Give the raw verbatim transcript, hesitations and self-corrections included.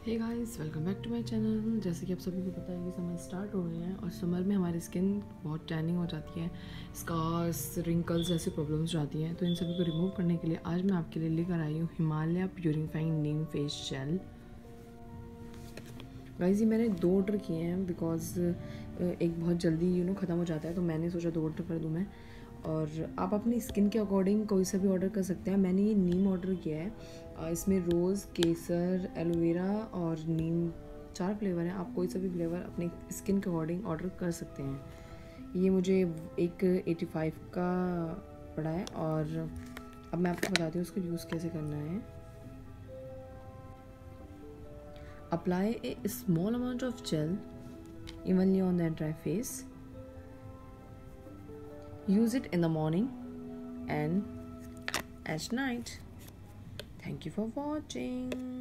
Hey guys, welcome back to my channel. जैसे कि आप सभी को पता है कि समर स्टार्ट हो गए हैं और समर में हमारी स्किन बहुत टैनिंग हो जाती है, स्कार्स, रिंकल्स जैसी प्रॉब्लम्स आती हैं। तो इन सभी को रिमूव करने के लिए आज मैं आपके लिए लेकर आई हूँ Himalaya purifying neem face gel. Guys, ये मैंने दो ऑर्डर किए हैं बिकॉज एक बहुत जल्दी यू नो ख़त्म हो जाता है, तो मैंने सोचा दो ऑर्डर कर दूँ मैं। और आप अपनी स्किन के अकॉर्डिंग कोई सा भी ऑर्डर कर सकते हैं। मैंने ये नीम ऑर्डर किया है। इसमें रोज़, केसर, एलोवेरा और नीम चार फ्लेवर हैं। आप कोई सा भी फ्लेवर अपनी स्किन के अकॉर्डिंग ऑर्डर कर सकते हैं। ये मुझे एक एटी फाइव का पड़ा है और अब मैं आपको बताती हूँ उसको यूज़ कैसे करना है। Apply a small amount of gel evenly on the dry face. Use it in the morning and at night. Thank you for watching.